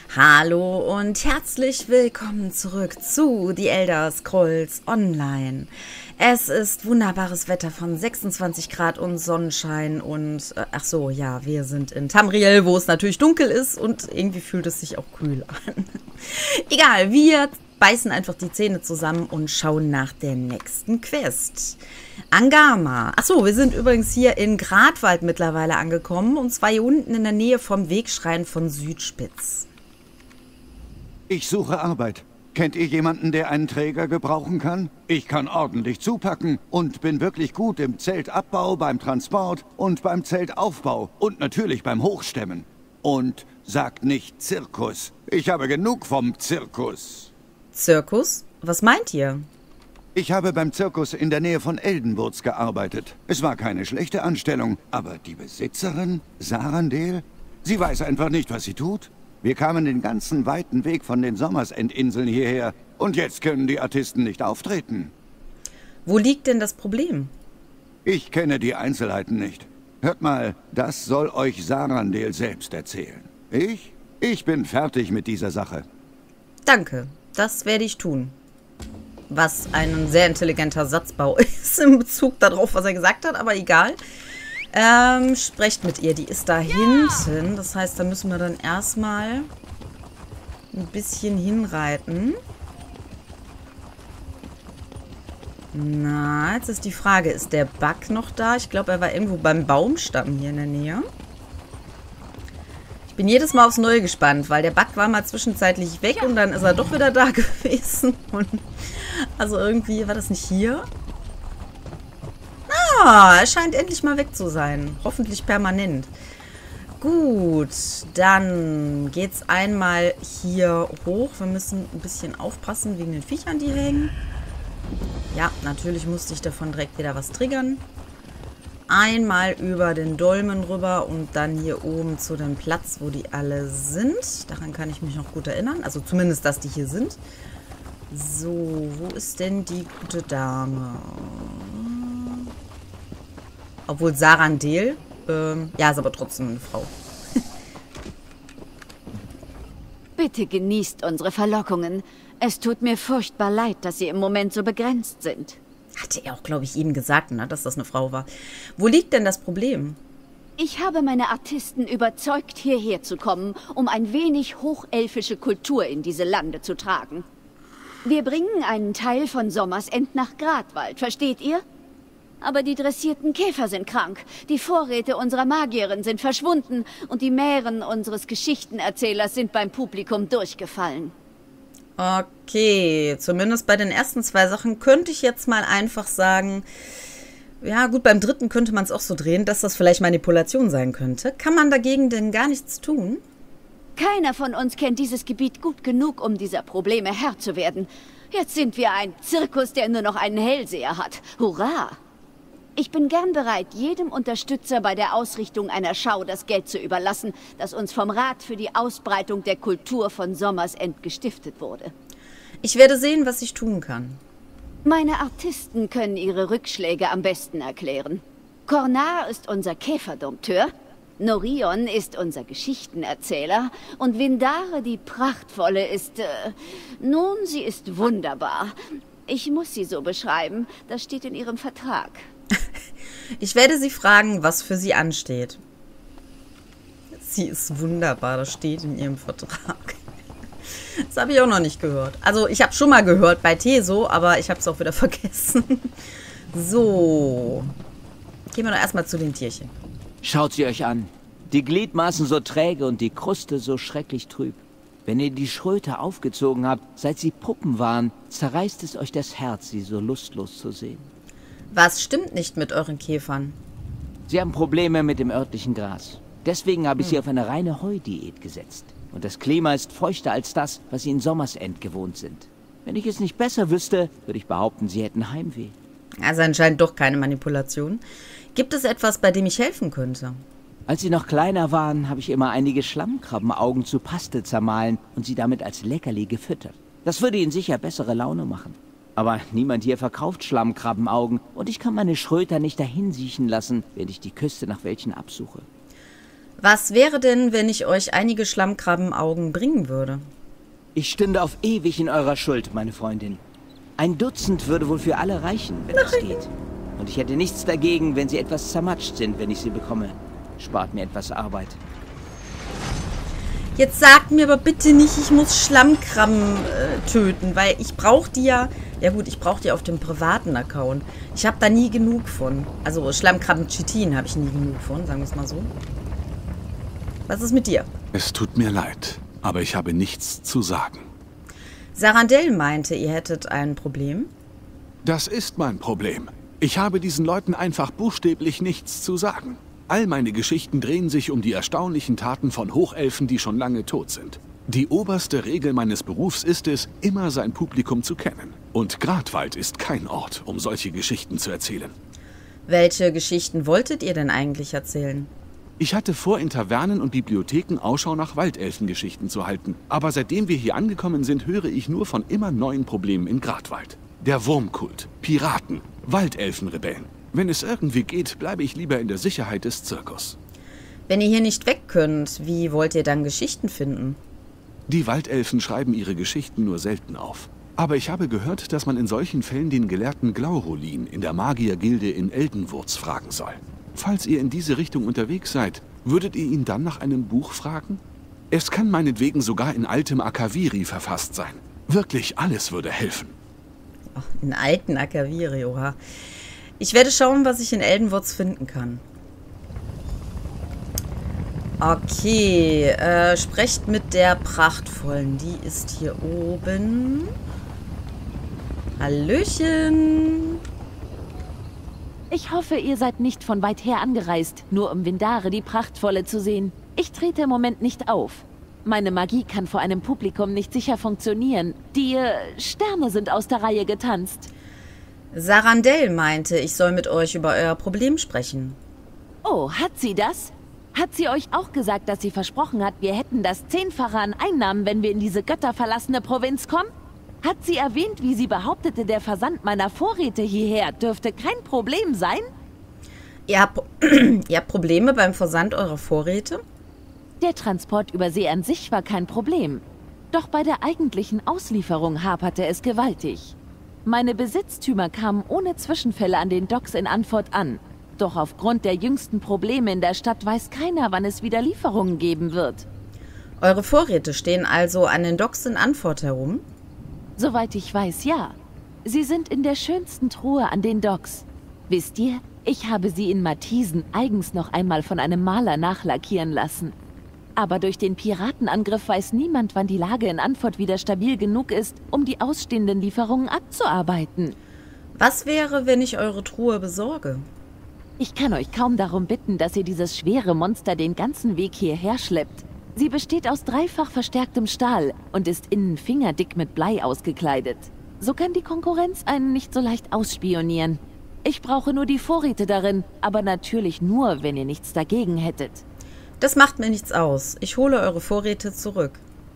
Hallo und herzlich willkommen zurück zu The Elder Scrolls Online. Es ist wunderbares Wetter von 26 Grad und Sonnenschein und, ach so, ja, wir sind in Tamriel, wo es natürlich dunkel ist und irgendwie fühlt es sich auch kühl an. Egal, wir beißen einfach die Zähne zusammen und schauen nach der nächsten Quest. Angama. Achso, wir sind übrigens hier in Gradwald mittlerweile angekommen und zwar hier unten in der Nähe vom Wegschrein von Südspitz. Ich suche Arbeit. Kennt ihr jemanden, der einen Träger gebrauchen kann? Ich kann ordentlich zupacken und bin wirklich gut im Zeltabbau, beim Transport und beim Zeltaufbau und natürlich beim Hochstemmen. Und sagt nicht Zirkus. Ich habe genug vom Zirkus. Zirkus? Was meint ihr? Ich habe beim Zirkus in der Nähe von Eldenwurz gearbeitet. Es war keine schlechte Anstellung, aber die Besitzerin, Sarandel, sie weiß einfach nicht, was sie tut. Wir kamen den ganzen weiten Weg von den Sommersentinseln hierher und jetzt können die Artisten nicht auftreten. Wo liegt denn das Problem? Ich kenne die Einzelheiten nicht. Hört mal, das soll euch Sarandel selbst erzählen. Ich bin fertig mit dieser Sache. Danke, das werde ich tun. Was ein sehr intelligenter Satzbau ist im Bezug darauf, was er gesagt hat, aber egal. Sprecht mit ihr, die ist da hinten. Das heißt, da müssen wir dann erstmal ein bisschen hinreiten. Na, jetzt ist die Frage, ist der Bug noch da? Ich glaube, er war irgendwo beim Baumstamm hier in der Nähe. Ich bin jedes Mal aufs Neue gespannt, weil der Bug war mal zwischenzeitlich weg und dann ist er doch wieder da gewesen. Und also irgendwie, war das nicht hier? Ah, er scheint endlich mal weg zu sein. Hoffentlich permanent. Gut, dann geht's einmal hier hoch. Wir müssen ein bisschen aufpassen wegen den Viechern, die hier hängen. Ja, natürlich musste ich davon direkt wieder was triggern. Einmal über den Dolmen rüber und dann hier oben zu dem Platz, wo die alle sind. Daran kann ich mich noch gut erinnern. Also zumindest, dass die hier sind. So, wo ist denn die gute Dame? Obwohl Sarandel, ja, ist aber trotzdem eine Frau. Bitte genießt unsere Verlockungen. Es tut mir furchtbar leid, dass sie im Moment so begrenzt sind. Hatte er auch, glaube ich, Ihnen gesagt, ne, dass das eine Frau war. Wo liegt denn das Problem? Ich habe meine Artisten überzeugt, hierher zu kommen, um ein wenig hochelfische Kultur in diese Lande zu tragen. Wir bringen einen Teil von Sommersend nach Gradwald, versteht ihr? Aber die dressierten Käfer sind krank, die Vorräte unserer Magierin sind verschwunden und die Mähren unseres Geschichtenerzählers sind beim Publikum durchgefallen. Okay, zumindest bei den ersten zwei Sachen könnte ich jetzt mal einfach sagen, ja gut, beim dritten könnte man es auch so drehen, dass das vielleicht Manipulation sein könnte. Kann man dagegen denn gar nichts tun? Keiner von uns kennt dieses Gebiet gut genug, um dieser Probleme Herr zu werden. Jetzt sind wir ein Zirkus, der nur noch einen Hellseher hat. Hurra! Ich bin gern bereit, jedem Unterstützer bei der Ausrichtung einer Schau das Geld zu überlassen, das uns vom Rat für die Ausbreitung der Kultur von Sommersend gestiftet wurde. Ich werde sehen, was ich tun kann. Meine Artisten können ihre Rückschläge am besten erklären. Cornar ist unser Käferdompteur, Norion ist unser Geschichtenerzähler und Vindare, die Prachtvolle, ist... nun, sie ist wunderbar. Ich muss sie so beschreiben, das steht in ihrem Vertrag. Ich werde sie fragen, was für sie ansteht. Sie ist wunderbar, das steht in ihrem Vertrag. Das habe ich auch noch nicht gehört. Also ich habe schon mal gehört bei Teso, aber ich habe es auch wieder vergessen. So. Gehen wir doch erstmal zu den Tierchen. Schaut sie euch an. Die Gliedmaßen so träge und die Kruste so schrecklich trüb. Wenn ihr die Schröte aufgezogen habt, seit sie Puppen waren, zerreißt es euch das Herz, sie so lustlos zu sehen. Was stimmt nicht mit euren Käfern? Sie haben Probleme mit dem örtlichen Gras. Deswegen habe ich sie auf eine reine Heudiät gesetzt. Und das Klima ist feuchter als das, was sie in Sommersend gewohnt sind. Wenn ich es nicht besser wüsste, würde ich behaupten, sie hätten Heimweh. Also anscheinend doch keine Manipulation. Gibt es etwas, bei dem ich helfen könnte? Als sie noch kleiner waren, habe ich immer einige Schlammkrabbenaugen zu Paste zermahlen und sie damit als Leckerli gefüttert. Das würde ihnen sicher bessere Laune machen. Aber niemand hier verkauft Schlammkrabbenaugen und ich kann meine Schröter nicht dahin siechen lassen, wenn ich die Küste nach welchen absuche. Was wäre denn, wenn ich euch einige Schlammkrabbenaugen bringen würde? Ich stünde auf ewig in eurer Schuld, meine Freundin. 1 Dutzend würde wohl für alle reichen, wenn das geht. Und ich hätte nichts dagegen, wenn sie etwas zermatscht sind, wenn ich sie bekomme. Spart mir etwas Arbeit. Jetzt sagt mir aber bitte nicht, ich muss Schlammkrabben töten, weil ich brauche die ja... Ja gut, ich brauche die auf dem privaten Account. Ich habe da nie genug von. Also Schlammkrabben-Chitin habe ich nie genug von, sagen wir es mal so. Was ist mit dir? Es tut mir leid, aber ich habe nichts zu sagen. Sarandel meinte, ihr hättet ein Problem. Das ist mein Problem. Ich habe diesen Leuten einfach buchstäblich nichts zu sagen. All meine Geschichten drehen sich um die erstaunlichen Taten von Hochelfen, die schon lange tot sind. Die oberste Regel meines Berufs ist es, immer sein Publikum zu kennen. Und Gratwald ist kein Ort, um solche Geschichten zu erzählen. Welche Geschichten wolltet ihr denn eigentlich erzählen? Ich hatte vor, in Tavernen und Bibliotheken Ausschau nach Waldelfengeschichten zu halten. Aber seitdem wir hier angekommen sind, höre ich nur von immer neuen Problemen in Gratwald. Der Wurmkult, Piraten, Waldelfenrebellen. Wenn es irgendwie geht, bleibe ich lieber in der Sicherheit des Zirkus. Wenn ihr hier nicht weg könnt, wie wollt ihr dann Geschichten finden? Die Waldelfen schreiben ihre Geschichten nur selten auf. Aber ich habe gehört, dass man in solchen Fällen den Gelehrten Glaurolin in der Magiergilde in Eldenwurz fragen soll. Falls ihr in diese Richtung unterwegs seid, würdet ihr ihn dann nach einem Buch fragen? Es kann meinetwegen sogar in altem Akaviri verfasst sein. Wirklich alles würde helfen. Ach, in alten Akaviri, oha. Ich werde schauen, was ich in Eldenwurz finden kann. Okay, sprecht mit der Prachtvollen. Die ist hier oben. Hallöchen. Ich hoffe, ihr seid nicht von weit her angereist, nur um Vindare, die Prachtvolle, zu sehen. Ich trete im Moment nicht auf. Meine Magie kann vor einem Publikum nicht sicher funktionieren. Die Sterne sind aus der Reihe getanzt. Sarandel meinte, ich soll mit euch über euer Problem sprechen. Oh, hat sie das? Hat sie euch auch gesagt, dass sie versprochen hat, wir hätten das 10-fache an Einnahmen, wenn wir in diese götterverlassene Provinz kommen? Hat sie erwähnt, wie sie behauptete, der Versand meiner Vorräte hierher dürfte kein Problem sein? Ihr habt Probleme beim Versand eurer Vorräte? Der Transport über See an sich war kein Problem. Doch bei der eigentlichen Auslieferung haperte es gewaltig. Meine Besitztümer kamen ohne Zwischenfälle an den Docks in Antwort an. Doch aufgrund der jüngsten Probleme in der Stadt weiß keiner, wann es wieder Lieferungen geben wird. Eure Vorräte stehen also an den Docks in Antwort herum? Soweit ich weiß, ja. Sie sind in der schönsten Truhe an den Docks. Wisst ihr, ich habe sie in Mathisen eigens noch einmal von einem Maler nachlackieren lassen. Aber durch den Piratenangriff weiß niemand, wann die Lage in Antwort wieder stabil genug ist, um die ausstehenden Lieferungen abzuarbeiten. Was wäre, wenn ich eure Truhe besorge? Ich kann euch kaum darum bitten, dass ihr dieses schwere Monster den ganzen Weg hierher schleppt. Sie besteht aus 3-fach verstärktem Stahl und ist innen fingerdick mit Blei ausgekleidet. So kann die Konkurrenz einen nicht so leicht ausspionieren. Ich brauche nur die Vorräte darin, aber natürlich nur, wenn ihr nichts dagegen hättet. Das macht mir nichts aus. Ich hole eure Vorräte zurück.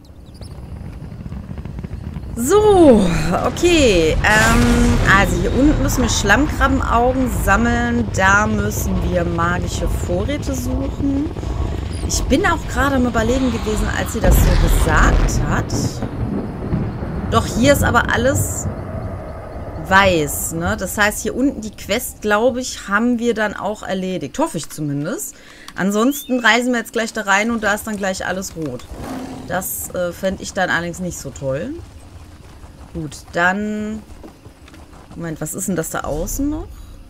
So, okay. Also hier unten müssen wir Schlammkrabbenaugen sammeln. Da müssen wir magische Vorräte suchen. Ich bin auch gerade am Überlegen gewesen, als sie das so gesagt hat. Doch hier ist aber alles weiß, ne? Das heißt, hier unten die Quest, glaube ich, haben wir dann auch erledigt. Hoffe ich zumindest. Ansonsten reisen wir jetzt gleich da rein und da ist dann gleich alles rot. Das fände ich dann allerdings nicht so toll. Gut, dann... Moment, was ist denn das da außen noch?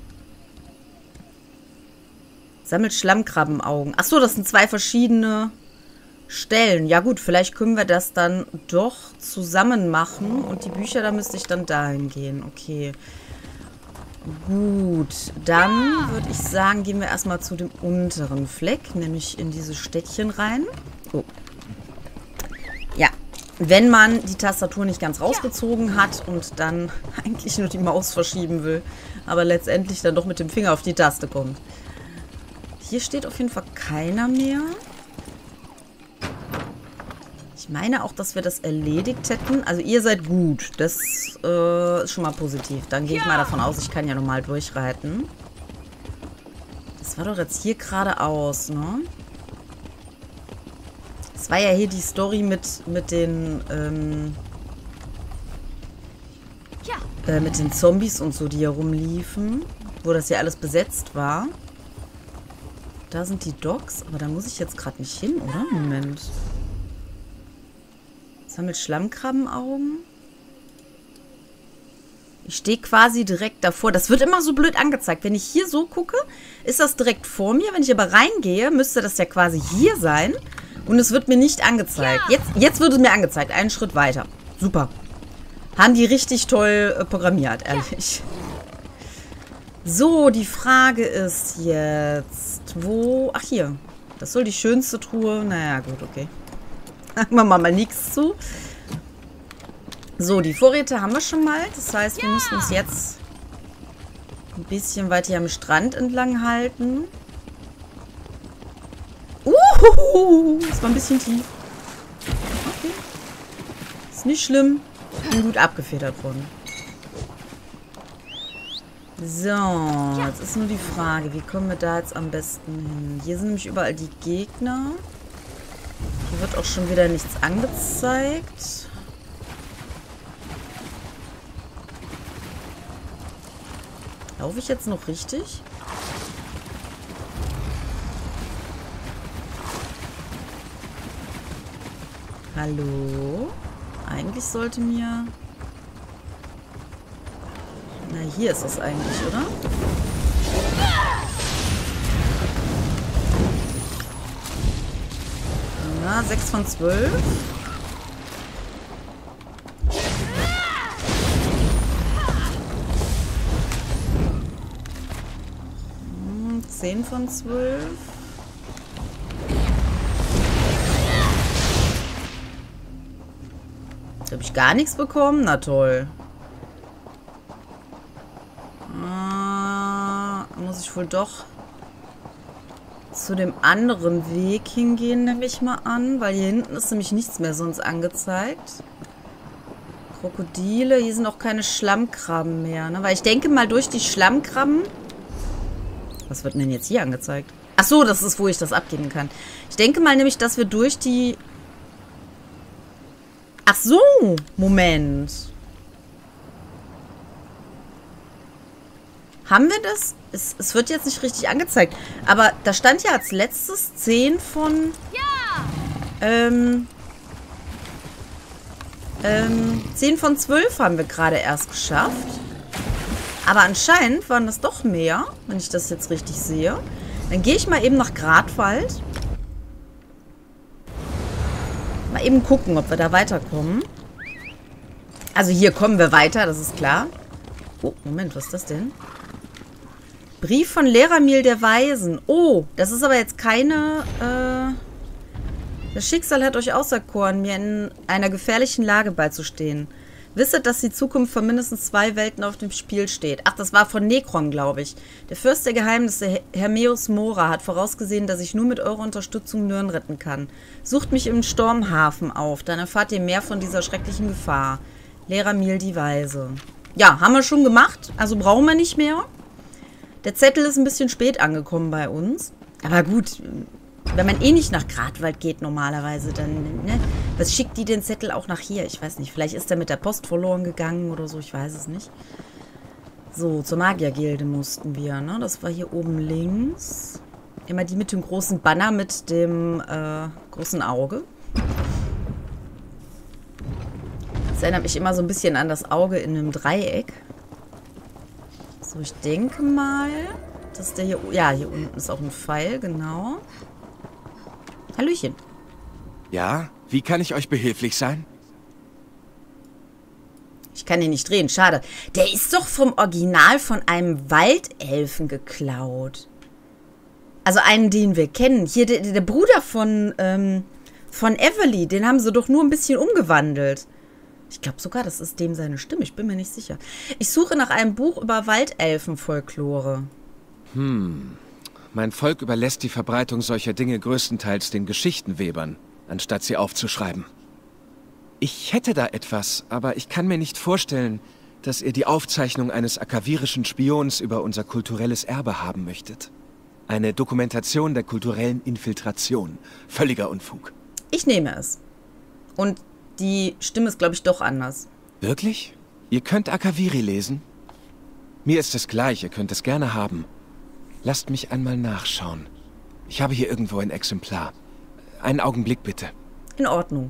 Sammelt Schlammkrabbenaugen. Achso, das sind 2 verschiedene Stellen. Ja gut, vielleicht können wir das dann doch zusammen machen. Und die Bücher, da müsste ich dann dahin gehen. Okay. Gut, dann würde ich sagen, gehen wir erstmal zu dem unteren Fleck. Nämlich in dieses Städtchen rein. Oh. Ja. Wenn man die Tastatur nicht ganz rausgezogen hat und dann eigentlich nur die Maus verschieben will, aber letztendlich dann doch mit dem Finger auf die Taste kommt. Hier steht auf jeden Fall keiner mehr. Ich meine auch, dass wir das erledigt hätten. Also ihr seid gut. Das ist schon mal positiv. Dann gehe ich mal davon aus, ich kann ja normal durchreiten. Das war doch jetzt hier geradeaus, ne? Das war ja hier die Story mit den, mit den Zombies und so, die hier rumliefen. Wo das ja alles besetzt war. Da sind die Docks, aber da muss ich jetzt gerade nicht hin, oder? Moment. Sammelt Schlammkrabbenaugen. Ich stehe quasi direkt davor. Das wird immer so blöd angezeigt. Wenn ich hier so gucke, ist das direkt vor mir. Wenn ich aber reingehe, müsste das ja quasi hier sein. Und es wird mir nicht angezeigt. Jetzt wird es mir angezeigt. Einen Schritt weiter. Super. Haben die richtig toll programmiert, ehrlich. So, die Frage ist jetzt, wo... Ach, hier. Das soll die schönste Truhe... Naja, gut, okay. Machen wir mal nichts zu. So, die Vorräte haben wir schon mal. Das heißt, wir müssen uns jetzt ein bisschen weit hier am Strand entlang halten. Das war ein bisschen tief. Okay. Ist nicht schlimm. Bin gut abgefedert worden. So, jetzt ist nur die Frage, wie kommen wir da jetzt am besten hin? Hier sind nämlich überall die Gegner. Hier wird auch schon wieder nichts angezeigt. Laufe ich jetzt noch richtig? Hallo? Eigentlich sollte mir... Na, hier ist es eigentlich, oder? Na, 6 von 12. 10 von 12. Jetzt habe ich gar nichts bekommen. Na toll. Muss ich wohl doch zu dem anderen Weg hingehen, nehme ich mal an. Weil hier hinten ist nämlich nichts mehr sonst angezeigt. Krokodile. Hier sind auch keine Schlammkrabben mehr. Ne? Weil ich denke mal, durch die Schlammkrabben... Was wird denn jetzt hier angezeigt? Ach so, das ist, wo ich das abgeben kann. Ich denke mal nämlich, dass wir durch die... Ach so, Moment. Haben wir das? Es wird jetzt nicht richtig angezeigt. Aber da stand ja als letztes 10 von... Ja! 10 von 12 haben wir gerade erst geschafft. Aber anscheinend waren das doch mehr, wenn ich das jetzt richtig sehe. Dann gehe ich mal eben nach Gratwald. Mal eben gucken, ob wir da weiterkommen. Also hier kommen wir weiter, das ist klar. Oh, Moment, was ist das denn? Brief von Leramil der Weisen. Oh, das ist aber jetzt keine... Das Schicksal hat euch auserkoren, mir in einer gefährlichen Lage beizustehen. Wisset, dass die Zukunft von mindestens 2 Welten auf dem Spiel steht. Ach, das war von Necron, glaube ich. Der Fürst der Geheimnisse, Hermeus Mora, hat vorausgesehen, dass ich nur mit eurer Unterstützung Nirn retten kann. Sucht mich im Sturmhafen auf, dann erfahrt ihr mehr von dieser schrecklichen Gefahr. Leramil die Weise. Ja, haben wir schon gemacht, also brauchen wir nicht mehr. Der Zettel ist ein bisschen spät angekommen bei uns. Aber gut... Wenn man eh nicht nach Gratwald geht normalerweise, dann, ne? Was schickt die den Zettel auch nach hier? Ich weiß nicht. Vielleicht ist er mit der Post verloren gegangen oder so. Ich weiß es nicht. So, zur Magiergilde mussten wir, ne? Das war hier oben links. Immer die mit dem großen Banner mit dem großen Auge. Das erinnert mich immer so ein bisschen an das Auge in einem Dreieck. So, ich denke mal, dass der hier... Ja, hier unten ist auch ein Pfeil, genau. Hallöchen. Ja, wie kann ich euch behilflich sein? Ich kann ihn nicht drehen, schade. Der ist doch vom Original von einem Waldelfen geklaut. Also einen, den wir kennen. Hier, der Bruder von Everly, den haben sie doch nur ein bisschen umgewandelt. Ich glaube sogar, das ist dem seine Stimme. Ich bin mir nicht sicher. Ich suche nach einem Buch über Waldelfen-Folklore. Mein Volk überlässt die Verbreitung solcher Dinge größtenteils den Geschichtenwebern, anstatt sie aufzuschreiben. Ich hätte da etwas, aber ich kann mir nicht vorstellen, dass ihr die Aufzeichnung eines akavirischen Spions über unser kulturelles Erbe haben möchtet. Eine Dokumentation der kulturellen Infiltration. Völliger Unfug. Ich nehme es. Und die Stimme ist, glaube ich, doch anders. Wirklich? Ihr könnt Akaviri lesen? Mir ist es gleich, ihr könnt es gerne haben. Lasst mich einmal nachschauen. Ich habe hier irgendwo ein Exemplar. Einen Augenblick bitte. In Ordnung.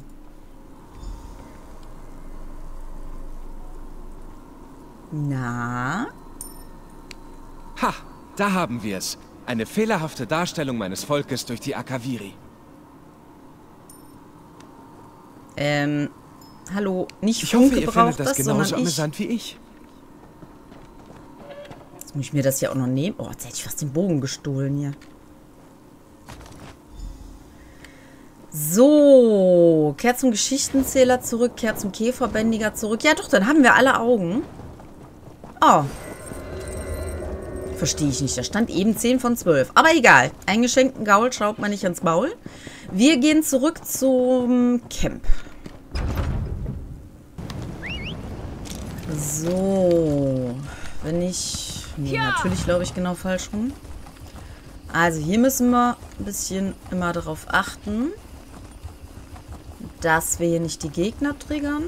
Na? Ha, da haben wir es. Eine fehlerhafte Darstellung meines Volkes durch die Akaviri. Hallo, nicht Ich hoffe, Funke ihr braucht findet das das, genauso sondern ich. amüsant wie ich. Jetzt muss ich mir das ja auch noch nehmen. Oh, jetzt hätte ich fast den Bogen gestohlen hier. So, kehrt zum Geschichtenzähler zurück, kehrt zum Käferbändiger zurück. Ja doch, dann haben wir alle Augen. Oh. Verstehe ich nicht. Da stand eben 10 von 12. Aber egal. Einen geschenkten Gaul schaut man nicht ins Maul. Wir gehen zurück zum Camp. So. Wenn ich... Nee, natürlich glaube ich genau falsch rum. Also hier müssen wir ein bisschen immer darauf achten, dass wir hier nicht die Gegner triggern.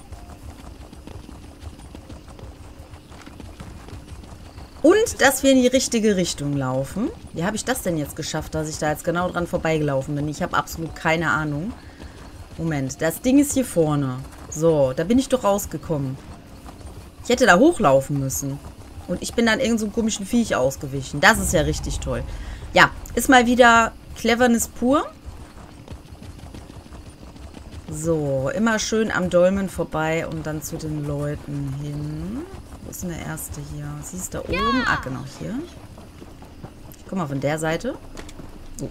Und dass wir in die richtige Richtung laufen. Wie habe ich das denn jetzt geschafft, dass ich da jetzt genau dran vorbeigelaufen bin? Ich habe absolut keine Ahnung. Moment, das Ding ist hier vorne. So, da bin ich doch rausgekommen. Ich hätte da hochlaufen müssen. Und ich bin dann irgend so einem komischen Viech ausgewichen. Das ist ja richtig toll. Ja, ist mal wieder Cleverness pur. So, immer schön am Dolmen vorbei und dann zu den Leuten hin. Wo ist denn der erste hier? Sie ist da oben. Ah, genau, hier. Ich guck mal von der Seite. Oh.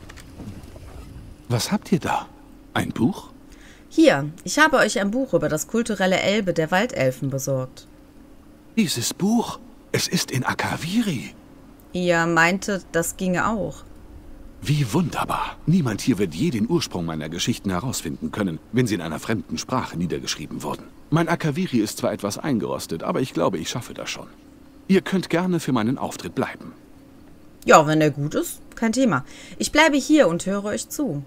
Was habt ihr da? Ein Buch? Hier, ich habe euch ein Buch über das kulturelle Erbe der Waldelfen besorgt. Dieses Buch? Es ist in Akaviri. Ihr meintet, das ginge auch. Wie wunderbar. Niemand hier wird je den Ursprung meiner Geschichten herausfinden können, wenn sie in einer fremden Sprache niedergeschrieben wurden. Mein Akaviri ist zwar etwas eingerostet, aber ich glaube, ich schaffe das schon. Ihr könnt gerne für meinen Auftritt bleiben. Ja, wenn der gut ist, kein Thema. Ich bleibe hier und höre euch zu.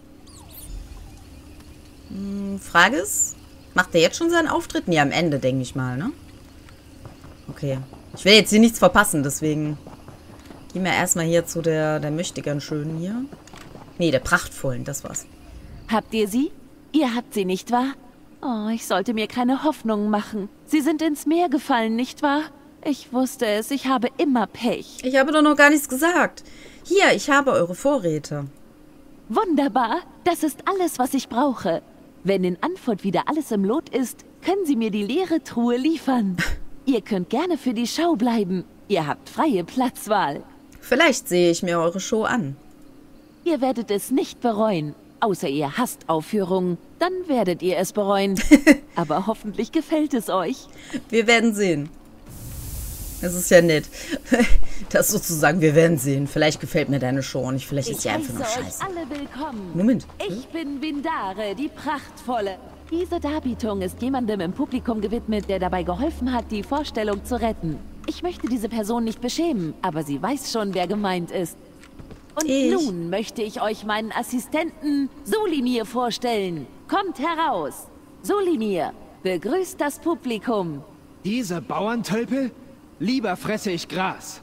Frage ist, macht der jetzt schon seinen Auftritt? Nee, am Ende, denke ich mal, ne? Okay. Ich will jetzt hier nichts verpassen, deswegen gehen wir erstmal hier zu der Möchtegern schönen hier. Nee, der prachtvollen, das war's. Habt ihr sie? Ihr habt sie, nicht wahr? Oh, ich sollte mir keine Hoffnungen machen. Sie sind ins Meer gefallen, nicht wahr? Ich wusste es, ich habe immer Pech. Ich habe doch noch gar nichts gesagt. Hier, ich habe eure Vorräte. Wunderbar, das ist alles, was ich brauche. Wenn in Antwort wieder alles im Lot ist, können Sie mir die leere Truhe liefern. Ihr könnt gerne für die Schau bleiben. Ihr habt freie Platzwahl. Vielleicht sehe ich mir eure Show an. Ihr werdet es nicht bereuen. Außer ihr hasst Aufführungen, dann werdet ihr es bereuen. Aber hoffentlich gefällt es euch. Wir werden sehen. Das ist ja nett. Das sozusagen, wir werden sehen. Vielleicht gefällt mir deine Show und vielleicht ist sie einfach nur scheiße. Ich heiße euch alle willkommen. Moment. Ich bin Vindare, die Prachtvolle. Diese Darbietung ist jemandem im Publikum gewidmet, der dabei geholfen hat, die Vorstellung zu retten. Ich möchte diese Person nicht beschämen, aber sie weiß schon, wer gemeint ist. Und nun möchte ich euch meinen Assistenten Solimir vorstellen. Kommt heraus. Solimir, begrüßt das Publikum. Diese Bauerntölpel? Lieber fresse ich Gras.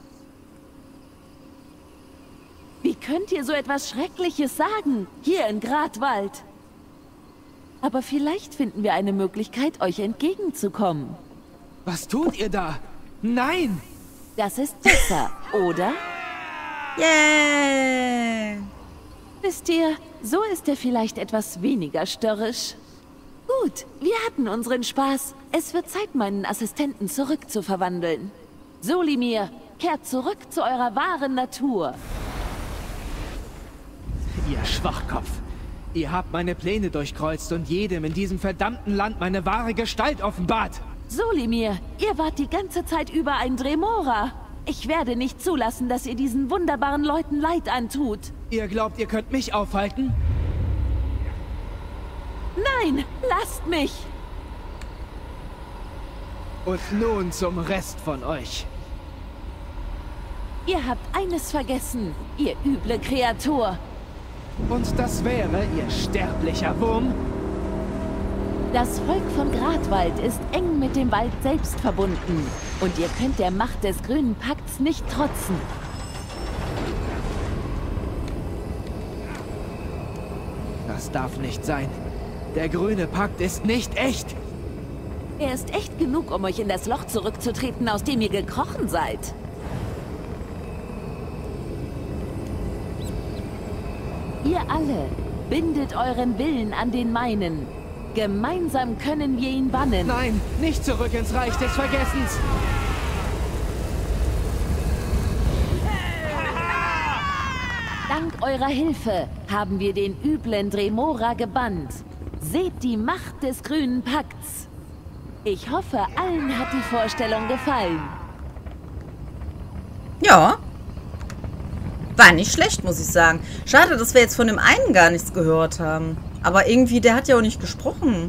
Wie könnt ihr so etwas Schreckliches sagen, hier in Gradwald? Aber vielleicht finden wir eine Möglichkeit, euch entgegenzukommen. Was tut ihr da? Nein! Das ist besser, oder? Yeah! Wisst ihr, so ist er vielleicht etwas weniger störrisch. Gut, wir hatten unseren Spaß. Es wird Zeit, meinen Assistenten zurückzuverwandeln. Solimir, kehrt zurück zu eurer wahren Natur. Ihr Schwachkopf. Ihr habt meine Pläne durchkreuzt und jedem in diesem verdammten Land meine wahre Gestalt offenbart. Solimir, ihr wart die ganze Zeit über ein Dremora. Ich werde nicht zulassen, dass ihr diesen wunderbaren Leuten Leid antut. Ihr glaubt, ihr könnt mich aufhalten? Nein, lasst mich! Und nun zum Rest von euch. Ihr habt eines vergessen, ihr üble Kreatur. Und das wäre ihr sterblicher Wurm? Das Volk von Gradwald ist eng mit dem Wald selbst verbunden. Und ihr könnt der Macht des grünen Pakts nicht trotzen. Das darf nicht sein. Der grüne Pakt ist nicht echt. Er ist echt genug, um euch in das Loch zurückzutreten, aus dem ihr gekrochen seid. Ihr alle, bindet euren Willen an den meinen. Gemeinsam können wir ihn bannen. Nein, nicht zurück ins Reich des Vergessens. Dank eurer Hilfe haben wir den üblen Dremora gebannt. Seht die Macht des grünen Pakts. Ich hoffe, allen hat die Vorstellung gefallen. Ja. War nicht schlecht, muss ich sagen. Schade, dass wir jetzt von dem einen gar nichts gehört haben. Aber irgendwie, der hat ja auch nicht gesprochen.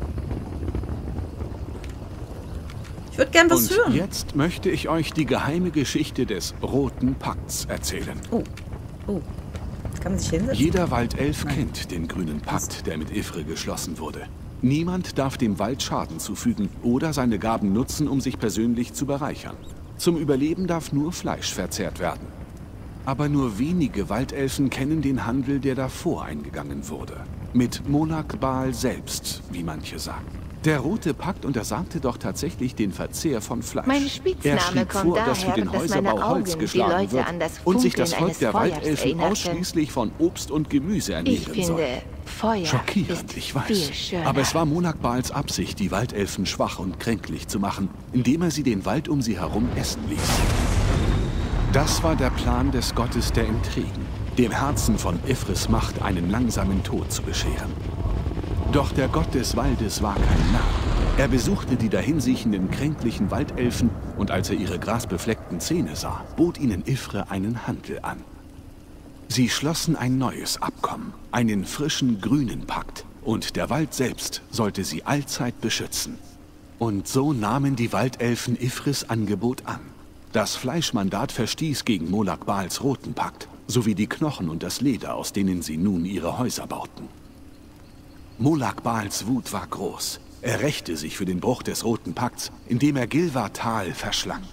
Ich würde gern was hören. Und jetzt möchte ich euch die geheime Geschichte des Roten Pakts erzählen. Oh. Kann man sich hinsetzen? Jeder Waldelf kennt den grünen Pakt, der mit Ithre geschlossen wurde. Niemand darf dem Wald Schaden zufügen oder seine Gaben nutzen, um sich persönlich zu bereichern. Zum Überleben darf nur Fleisch verzehrt werden. Aber nur wenige Waldelfen kennen den Handel, der davor eingegangen wurde. Mit Monarch Baal selbst, wie manche sagen. Der Rote Pakt untersagte doch tatsächlich den Verzehr von Fleisch. Mein Spitzname er schrieb kommt vor, dass für den Häuserbau Holz geschlagen wird und sich das Volk der Waldelfen ausschließlich von Obst und Gemüse ernähren soll. Feuer Schockierend, ich weiß. Aber es war Monarch Baals Absicht, die Waldelfen schwach und kränklich zu machen, indem er sie den Wald um sie herum essen ließ. Das war der Plan des Gottes der Intrigen, dem Herzen von Ithres Macht einen langsamen Tod zu bescheren. Doch der Gott des Waldes war kein Narr. Er besuchte die dahinsiechenden kränklichen Waldelfen und als er ihre grasbefleckten Zähne sah, bot ihnen Ithre einen Handel an. Sie schlossen ein neues Abkommen, einen frischen grünen Pakt, und der Wald selbst sollte sie allzeit beschützen. Und so nahmen die Waldelfen Ithres Angebot an. Das Fleischmandat verstieß gegen Monarch Baals Roten Pakt, sowie die Knochen und das Leder, aus denen sie nun ihre Häuser bauten. Monarch Baals Wut war groß. Er rächte sich für den Bruch des Roten Pakts, indem er Gilvar Tal verschlang.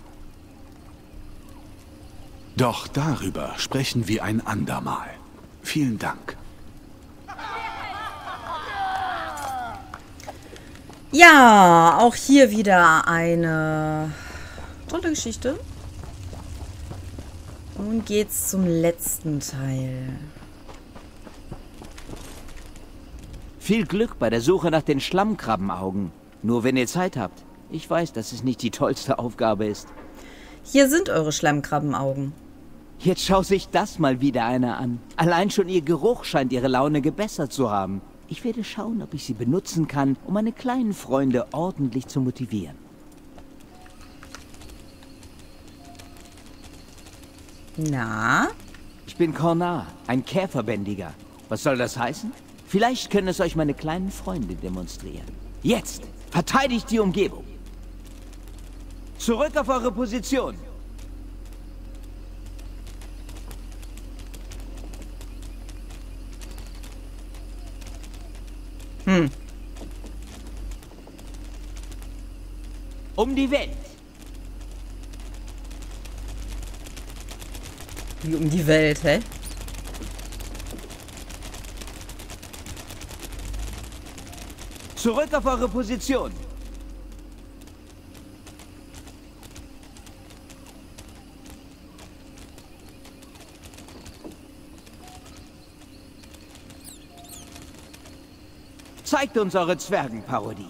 Doch darüber sprechen wir ein andermal. Vielen Dank. Ja, auch hier wieder eine tolle Geschichte. Nun geht's zum letzten Teil. Viel Glück bei der Suche nach den Schlammkrabbenaugen. Nur wenn ihr Zeit habt. Ich weiß, dass es nicht die tollste Aufgabe ist. Hier sind eure Schlammkrabbenaugen. Jetzt schaut sich das mal wieder einer an. Allein schon ihr Geruch scheint ihre Laune gebessert zu haben. Ich werde schauen, ob ich sie benutzen kann, um meine kleinen Freunde ordentlich zu motivieren. Na? Ich bin Cornar, ein Käferbändiger. Was soll das heißen? Vielleicht können es euch meine kleinen Freunde demonstrieren. Jetzt! Verteidigt die Umgebung! Zurück auf eure Position! Um die Welt! Wie um die Welt, hä? Zurück auf eure Position! Zeigt uns eure Zwergenparodie.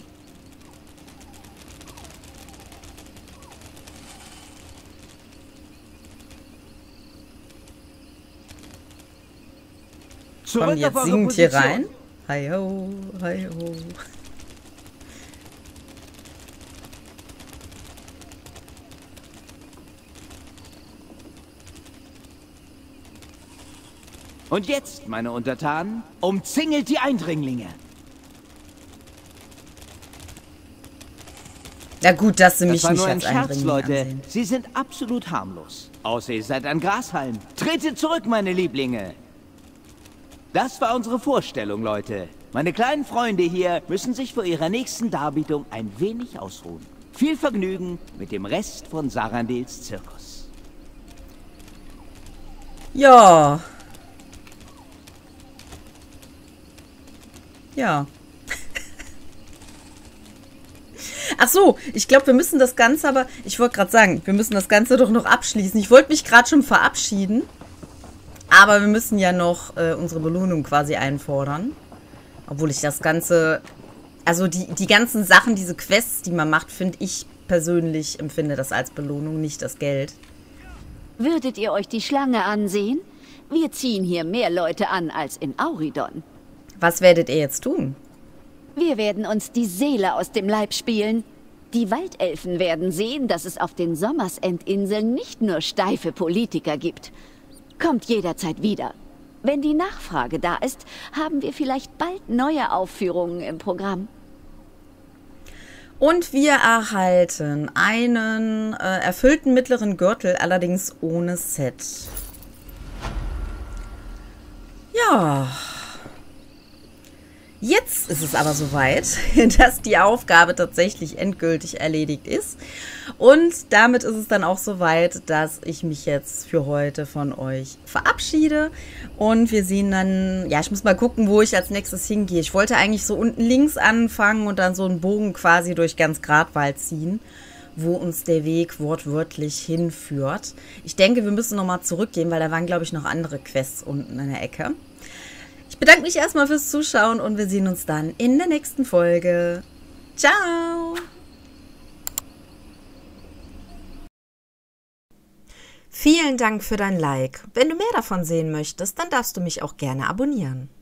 Komm, jetzt singt hier rein. Hi ho, hi ho. Und jetzt, meine Untertanen, umzingelt die Eindringlinge. Ja gut, dass sie mich Das war nicht nur ein als Scherz, Eindringling Leute. ansehen. Sie sind absolut harmlos. Außer ihr seid ein Grashalm. Tretet zurück, meine Lieblinge. Das war unsere Vorstellung, Leute. Meine kleinen Freunde hier müssen sich vor ihrer nächsten Darbietung ein wenig ausruhen. Viel Vergnügen mit dem Rest von Sarandels Zirkus. Ja. Ja. Ach so, ich glaube, wir müssen das Ganze aber... Ich wollte gerade sagen, wir müssen das Ganze doch noch abschließen. Ich wollte mich gerade schon verabschieden. Aber wir müssen ja noch unsere Belohnung quasi einfordern. Obwohl ich das Ganze... Also die ganzen Sachen, diese Quests, die man macht, finde ich persönlich, empfinde das als Belohnung, nicht das Geld. Würdet ihr euch die Schlange ansehen? Wir ziehen hier mehr Leute an als in Auridon. Was werdet ihr jetzt tun? Wir werden uns die Seele aus dem Leib spielen. Die Waldelfen werden sehen, dass es auf den Sommersendinseln nicht nur steife Politiker gibt. Kommt jederzeit wieder. Wenn die Nachfrage da ist, haben wir vielleicht bald neue Aufführungen im Programm. Und wir erhalten einen erfüllten mittleren Gürtel, allerdings ohne Set. Ja. Jetzt ist es aber soweit, dass die Aufgabe tatsächlich endgültig erledigt ist. Und damit ist es dann auch soweit, dass ich mich jetzt für heute von euch verabschiede. Und wir sehen dann, ja, ich muss mal gucken, wo ich als nächstes hingehe. Ich wollte eigentlich so unten links anfangen und dann so einen Bogen quasi durch ganz Gradwald ziehen, wo uns der Weg wortwörtlich hinführt. Ich denke, wir müssen nochmal zurückgehen, weil da waren, glaube ich, noch andere Quests unten in der Ecke. Ich bedanke mich erstmal fürs Zuschauen und wir sehen uns dann in der nächsten Folge. Ciao! Vielen Dank für dein Like. Wenn du mehr davon sehen möchtest, dann darfst du mich auch gerne abonnieren.